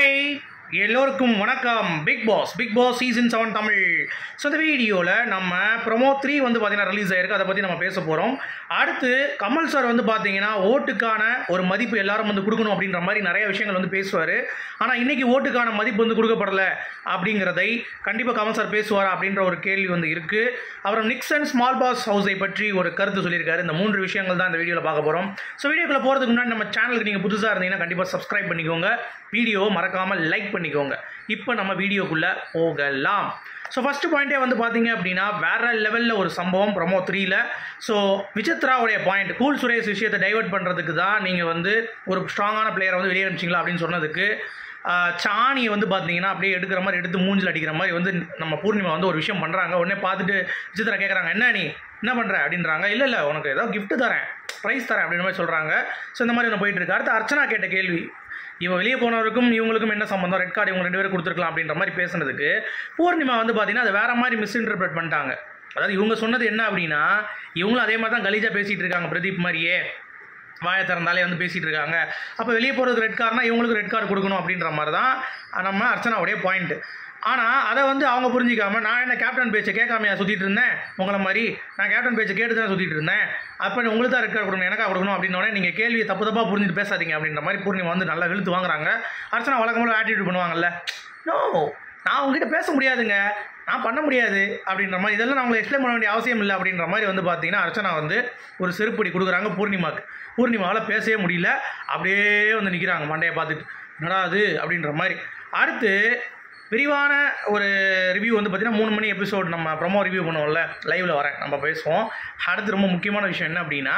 Hi எல்லோருக்கும் வணக்கம். Big boss season 7 Tamil. So இந்த வீடியோவில் நம்ம ப்ரோமோ 3 வந்து பார்த்தீங்கன்னா ரிலீஸ் ஆகிருக்கு. அதை பற்றி நம்ம பேச போகிறோம். அடுத்து கமல் சார் வந்து பார்த்தீங்கன்னா ஓட்டுக்கான ஒரு மதிப்பு எல்லாரும் வந்து கொடுக்கணும் அப்படின்ற மாதிரி நிறைய விஷயங்கள் வந்து பேசுவார். ஆனால் இன்றைக்கி ஓட்டுக்கான மதிப்பு வந்து கொடுக்கப்படலை அப்படிங்கிறதை கண்டிப்பாக கமல் சார் பேசுவார் அப்படின்ற ஒரு கேள்வி வந்து இருக்குது. அப்புறம் நிக்சன் ஸ்மால் பாஸ் ஹவுஸை பற்றி ஒரு கருத்து சொல்லியிருக்காரு. இந்த 3 விஷயங்கள் தான் இந்த வீடியோவில் பார்க்க போகிறோம். ஸோ வீடியோக்குள்ளே போகிறதுக்கு முன்னாடி நம்ம சேனலுக்கு நீங்கள் புதுசாக இருந்தீங்கன்னா கண்டிப்பாக சப்ஸ்கிரைப் பண்ணிக்கோங்க, வீடியோவை மறக்காமல் லைக் பண்ணிக்கோங்க. இப்போ நம்ம வீடியோக்குள்ளே போகலாம். ஸோ ஃபஸ்ட்டு பாயிண்ட்டே வந்து பார்த்தீங்க அப்படின்னா வேறு லெவலில் ஒரு சம்பவம் ப்ரோமோ 3ல். ஸோ விசித்ராவுடைய பாயிண்ட் கூல் சுரேஷ் விஷயத்தை டைவர்ட் பண்ணுறதுக்கு தான் நீங்கள் வந்து ஒரு ஸ்ட்ராங்கான பிளேயரை வந்து வெளியே அனுப்பிச்சிங்களா அப்படின்னு சொன்னதுக்கு சாணியை வந்து பார்த்தீங்கன்னா அப்படியே எடுக்கிற மாதிரி எடுத்து மூஞ்சில் அடிக்கிற மாதிரி வந்து நம்ம பூர்ணிமா வந்து ஒரு விஷயம் பண்ணுறாங்க. உடனே பார்த்துட்டு விசித்ரா கேட்குறாங்க, என்ன நீ என்ன பண்ணுற அப்படின்றாங்க. இல்லை உனக்கு ஏதோ கிஃப்ட் தரேன், ப்ரைஸ் தரேன் அப்படின்ற மாதிரி சொல்கிறாங்க. ஸோ இந்த மாதிரி ஒன்று போயிட்டுருக்கு. அடுத்து அர்ச்சனா கேட்ட கேள்வி, இவன் வெளியே போனவருக்கும் இவங்களுக்கும் என்ன சம்பந்தம், ரெட் கார்டு இவங்க 2 பேரும் கொடுத்துருக்கலாம் அப்படின்ற மாதிரி பேசுனதுக்கு பூர்ணிமா வந்து பார்த்தீங்கன்னா அது வேறு மாதிரி மிஸ்இன்டர்பிரேட் பண்ணிட்டாங்க. அதாவது இவங்க சொன்னது என்ன அப்படின்னா இவங்களும் அதே மாதிரி தான் கலீஜாக பேசிகிட்டு இருக்காங்க, பிரதீப் மாதிரியே வாயை திறந்தாலே வந்து பேசிகிட்டு இருக்காங்க. அப்போ வெளியே போகிறதுக்கு ரெட் கார்டுனா இவங்களுக்கு ரெட் கார்டு கொடுக்கணும் அப்படின்ற மாதிரி தான் நம்ம அர்ச்சனாவுடைய பாயிண்ட்டு. ஆனால் அதை வந்து அவங்க புரிஞ்சிக்காமல் நான் என்ன கேப்டன் பேச்சை கேட்காமையா சுற்றிட்டு இருந்தேன், உங்களை மாதிரி நான் கேப்டன் பேச்சை கேட்டு தான் சுற்றிட்டு இருந்தேன், அப்போ உங்களுக்கு தான் ரெட் கார்டு கொடுக்கணும் எனக்கா கொடுக்கணும் அப்படின்னோடனே நீங்கள் கேள்வியை தப்பாக புரிஞ்சுட்டு பேசாதீங்க அப்படின்ற மாதிரி பூர்ணிமா வந்து நல்லா வெளுத்து வாங்குறாங்க. அர்ச்சனா வழக்கம் போல ஆட்டிடியூட் பண்ணுவாங்கல்ல, நோ நான் உங்ககிட்ட பேச முடியாதுங்க, நான் பண்ண முடியாது அப்படின்ற மாதிரி, இதெல்லாம் நான் உங்களுக்கு எக்ஸ்பிளைன் பண்ண வேண்டிய அவசியம் இல்லை அப்படின்ற மாதிரி வந்து பார்த்தீங்கன்னா அர்ச்சனா வந்து ஒரு செருப்படி கொடுக்குறாங்க பூர்ணிமாவுக்கு. பூர்ணிமாவால் பேசவே முடியல, அப்படியே வந்து நிற்கிறாங்க மண்டையை பார்த்துட்டு, என்னடா அது அப்படின்ற மாதிரி. அடுத்து விரிவான ஒரு ரிவ்யூ வந்து பார்த்திங்கன்னா 3 மணி எபிசோட் நம்ம ப்ரோமோ ரிவ்யூ பண்ணுவோம்ல, லைவில் வரேன் நம்ம பேசுவோம். அடுத்து ரொம்ப முக்கியமான விஷயம் என்ன அப்படின்னா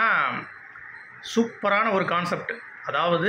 சூப்பரான ஒரு கான்செப்ட், அதாவது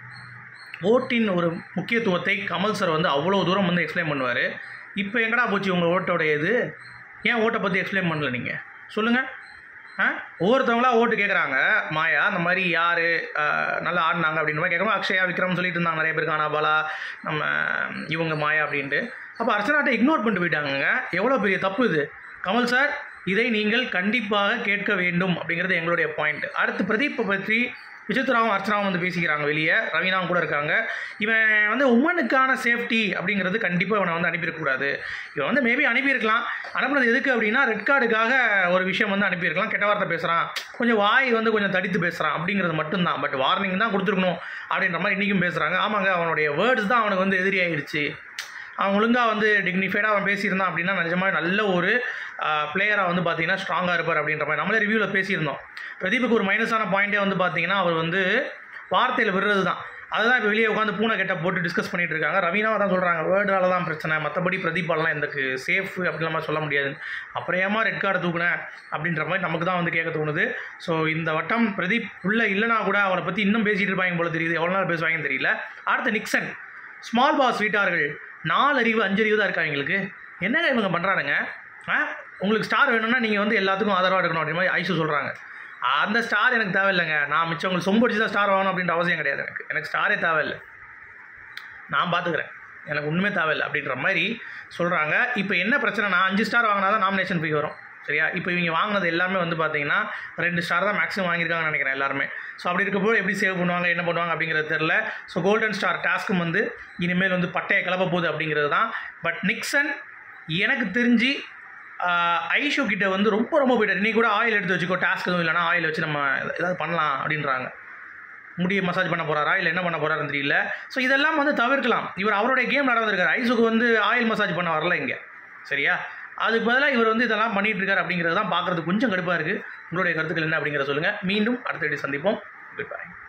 ஓட்டின் ஒரு முக்கியத்துவத்தை கமல் சார் வந்து அவ்வளோ தூரம் வந்து எக்ஸ்பிளைன் பண்ணுவார். இப்போ எங்கடா போச்சு உங்கள் ஓட்டோடைய இது, ஏன் ஓட்டை பற்றி எக்ஸ்பிளைன் பண்ணல நீங்கள் சொல்லுங்கள்? ஒவ்வொருத்தவங்களா ஓட்டு கேட்குறாங்க. மாயா அந்த மாதிரி யார் நல்லா ஆடினாங்க அப்படின்ற மாதிரி கேட்கும்போது அக்ஷயா விக்ரம் சொல்லிட்டு இருந்தாங்க நிறைய பேருக்கு, ஆனாபாலா நம்ம இவங்க மாயா அப்படின்ட்டு. அப்போ அர்ச்சனாட்டை இக்னோர் பண்ணிட்டு போயிட்டாங்க. எவ்வளோ பெரிய தப்பு இது கமல் சார், இதை நீங்கள் கண்டிப்பாக கேட்க வேண்டும் அப்படிங்கிறது எங்களுடைய பாயிண்ட். அடுத்து பிரதீப்பை பற்றி விசித்ராவும் அர்ச்சனாவும் வந்து பேசிக்கிறாங்க, வெளியே ரவீனாவும் கூட இருக்காங்க. இவன் வந்து உமனுக்கான சேஃப்டி அப்படிங்கிறது கண்டிப்பாக இவனை வந்து அனுப்பியிருக்கக்கூடாது. இவன் வந்து மேபி அனுப்பியிருக்கலாம், அனுப்புனது எதுக்கு அப்படின்னா ரெட் கார்டுக்காக ஒரு விஷயம் வந்து அனுப்பியிருக்கலாம். கெட்ட வார்த்தை பேசுகிறான், கொஞ்சம் வாய் வந்து கொஞ்சம் தடித்து பேசுகிறான் அப்படிங்கிறது மட்டும்தான். பட் வார்னிங் தான் கொடுத்துருக்கணும் அப்படின்ற மாதிரி இன்றைக்கும் பேசுகிறாங்க. ஆமாங்க, அவனுடைய வேர்ட்ஸ் தான் அவனுக்கு வந்து எதிரி ஆகிடுச்சு. அவன் ஒழுங்காக வந்து டிக்னிஃபைடாக அவன் பேசியிருந்தான் அப்படின்னா நிஜமாக நல்ல ஒரு பிளேயராக வந்து பார்த்தீங்கன்னா ஸ்ட்ராங்காக இருப்பார் அப்படின்ற மாதிரி நம்மளே ரிவ்யூவில் பேசியிருந்தோம். பிரதீப்புக்கு ஒரு மைனஸான பாயிண்ட்டே வந்து பார்த்தீங்கன்னா அவர் வந்து வார்த்தையில் விடுறது தான். அதுதான் இப்போ வெளியே உட்காந்து பூனை கெட்ட போட்டு டிஸ்கஸ் பண்ணிகிட்டு இருக்காங்க. ரவீனாவை தான் சொல்கிறாங்க வேர்டால தான் பிரச்சனை, மற்றபடி பிரதீப்பாலலாம் எனக்கு சேஃப் அப்படின்ற மாதிரி சொல்ல முடியாது. அப்புறம் ஏமா ரெட் கார்டு தூக்குனேன் அப்படின்ற மாதிரி நமக்கு தான் வந்து கேட்க தோணுது. ஸோ இந்த வட்டம் பிரதீப் உள்ளே இல்லைனா கூட அவளை பற்றி இன்னும் பேசிகிட்டு இருப்பாங்க போல தெரியுது, எவ்வளோ நாள் பேசுவாங்கன்னு தெரியல. அடுத்து நிக்சன் ஸ்மால் பாஸ் வீட்டார்கள் 4 அறிவு 5 அறிவு தான் இருக்கா எங்களுக்கு, என்னங்க இவங்க பண்ணுறானுங்க? உங்களுக்கு ஸ்டார் வேணும்னா நீங்கள் வந்து எல்லாத்துக்கும் ஆதரவாக எடுக்கணும் அப்படின்ற மாதிரி ஐஷு சொல்கிறாங்க. அந்த ஸ்டார் எனக்கு தேவையில்லைங்க, நான் மிச்சம் உங்களுக்கு சொம்படிச்சு தான் ஸ்டார் வாங்கணும் அப்படின்ற அவசியம் கிடையாது. எனக்கு ஸ்டாரே தேவையில்லை, நான் பார்த்துக்கிறேன், எனக்கு ஒன்றுமே தேவையில்லை அப்படின்ற மாதிரி சொல்கிறாங்க. இப்போ என்ன பிரச்சனைனா 5 ஸ்டார் வாங்கினா தான் நாமினேஷன் போய் வரும், சரியா? இப்போ இவங்க வாங்கினது எல்லாமே வந்து பார்த்தீங்கன்னா 2 ஸ்டார் தான் மேக்ஸிமம் வாங்கியிருக்காங்கன்னு நினைக்கிறேன் எல்லாருமே. ஸோ அப்படி இருக்கப்போ எப்படி சேவ் பண்ணுவாங்க என்ன பண்ணுவாங்க அப்படிங்கிறது தெரில. ஸோ கோல்டன் ஸ்டார் டாஸ்க்கும் வந்து இனிமேல் வந்து பட்டையை கிளப்ப போகுது அப்படிங்கிறது தான். பட் நிக்சன் எனக்கு தெரிஞ்சு ஐஷோ கிட்ட வந்து ரொம்ப போயிட்டார். இன்றைக்கி கூட ஆயில் எடுத்து வச்சுக்கோ, டாஸ்க் எதுவும் இல்லைனா ஆயில் வச்சு நம்ம ஏதாவது பண்ணலாம் அப்படின்றாங்க. முடியை மசாஜ் பண்ண போகிறாரா இல்லை என்ன பண்ண போகிறாருன்னு தெரியல. ஸோ இதெல்லாம் வந்து தவிர்க்கலாம். இவர் அவருடைய கேம் நடந்திருக்காரு. ஐஷுக்கு வந்து ஆயில் மசாஜ் பண்ண வரல இங்கே, சரியா? அதுக்கு பதிலாக இவர் வந்து இதெல்லாம் பண்ணிகிட்டு இருக்காரு அப்படிங்கிறது தான் பார்க்குறது கொஞ்சம் கடுப்பாக இருக்குது. உங்களுடைய கருத்துக்கள் என்ன அப்படிங்கிறத சொல்லுங்கள். மீண்டும் அடுத்த வீடியோ சந்திப்போம். Good by.